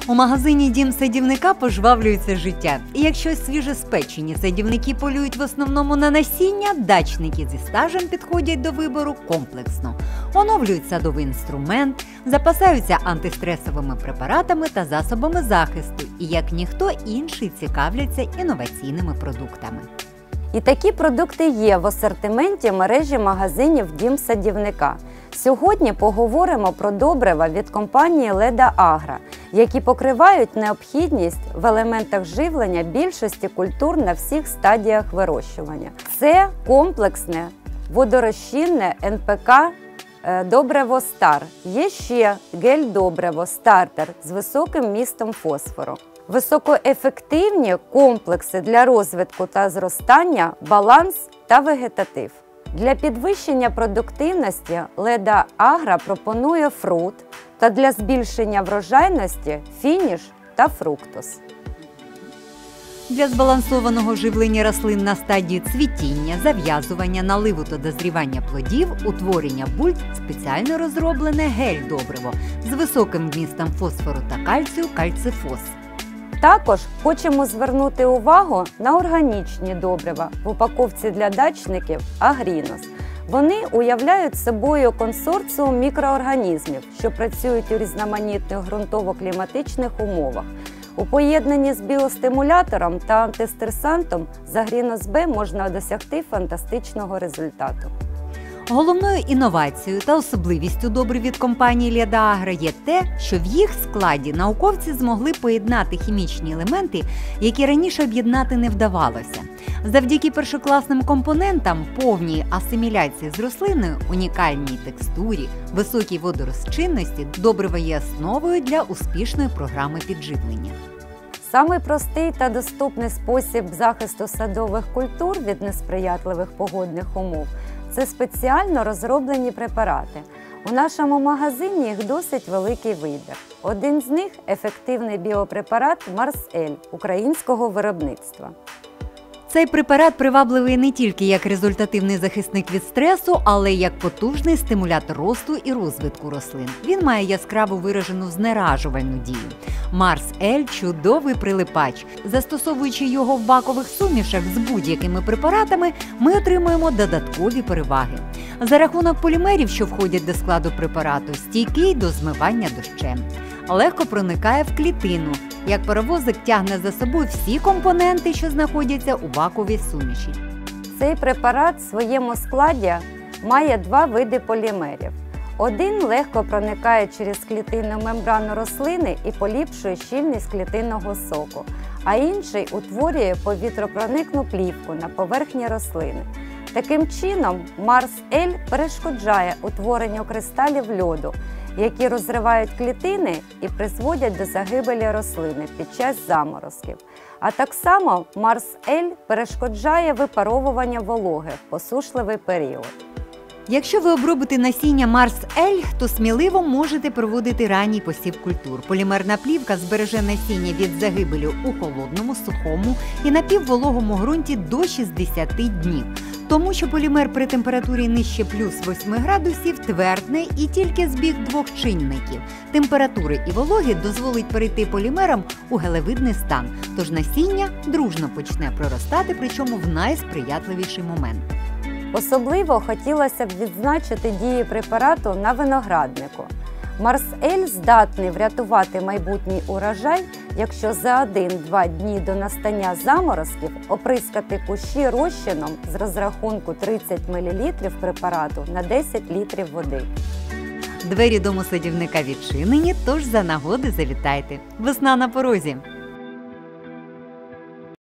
У магазині «Дім садівника» пожвавлюється життя. І якщо свіжеспечені садівники полюють в основному на насіння, дачники зі стажем підходять до вибору комплексно. Оновлюють садовий інструмент, запасаються антистресовими препаратами та засобами захисту і, як ніхто інший, цікавляться інноваційними продуктами. І такі продукти є в асортименті мережі магазинів «Дім садівника». Сьогодні поговоримо про добрива від компанії «Леда Агро», які покривають необхідність в елементах живлення більшості культур на всіх стадіях вирощування. Це комплексне водорозчинне НПК добриво «Стар». Є ще гель-добриво «Стартер» з високим містом фосфору. Високоефективні комплекси для розвитку та зростання, баланс та вегетатив. Для підвищення продуктивності «Леда Агро» пропонує фрут та для збільшення врожайності фініш та фруктус. Для збалансованого живлення рослин на стадії цвітіння, зав'язування, наливу та дозрівання плодів, утворення бульб спеціально розроблене гель-добриво з високим вмістом фосфору та кальцію кальцифос. Також хочемо звернути увагу на органічні добрива в упаковці для дачників «Агрінос». Вони уявляють собою консорціум мікроорганізмів, що працюють у різноманітних ґрунтово-кліматичних умовах. У поєднанні з біостимулятором та антистресантом з «Агрінос Б» можна досягти фантастичного результату. Головною інновацією та особливістю добрив від компанії «Леда Агро» є те, що в їх складі науковці змогли поєднати хімічні елементи, які раніше об'єднати не вдавалося. Завдяки першокласним компонентам, повній асиміляції з рослиною, унікальній текстурі, високій водорозчинності, добриво є основою для успішної програми підживлення. Самий простий та доступний спосіб захисту садових культур від несприятливих погодних умов – це спеціально розроблені препарати. У нашому магазині їх досить великий вибір. Один з них – ефективний біопрепарат «Марс-Ель» українського виробництва. Цей препарат привабливий не тільки як результативний захисник від стресу, але й як потужний стимулятор росту і розвитку рослин. Він має яскраво виражену знеражувальну дію. Марс-Ель – чудовий прилипач. Застосовуючи його в бакових сумішах з будь-якими препаратами, ми отримуємо додаткові переваги. За рахунок полімерів, що входять до складу препарату, стійкий до змивання дощем. Легко проникає в клітину. Як паровозик тягне за собою всі компоненти, що знаходяться у баковій суміші. Цей препарат в своєму складі має два види полімерів. Один легко проникає через клітинну мембрану рослини і поліпшує щільність клітинного соку, а інший утворює повітропроникну плівку на поверхні рослини. Таким чином, Марс-Ель перешкоджає утворенню кристалів льоду, які розривають клітини і призводять до загибелі рослини під час заморозків. А так само Марс-Ель перешкоджає випаровування вологи в посушливий період. Якщо ви обробите насіння Марс-Ель, то сміливо можете проводити ранній посів культур. Полімерна плівка збереже насіння від загибелі у холодному, сухому і напіввологому ґрунті до 60 днів. Тому що полімер при температурі нижче плюс 8 градусів твердне і тільки збіг двох чинників – температури і вологи дозволить перейти полімерам у гелевидний стан, тож насіння дружно почне проростати, причому в найсприятливіший момент. Особливо хотілося б відзначити дії препарату на винограднику. Марс-Ель здатний врятувати майбутній урожай, якщо за 1-2 дні до настання заморозків оприскати кущі розчином з розрахунку 30 мл препарату на 10 літрів води. Двері дому садівника відчинені, тож за нагоди завітайте. Весна на порозі!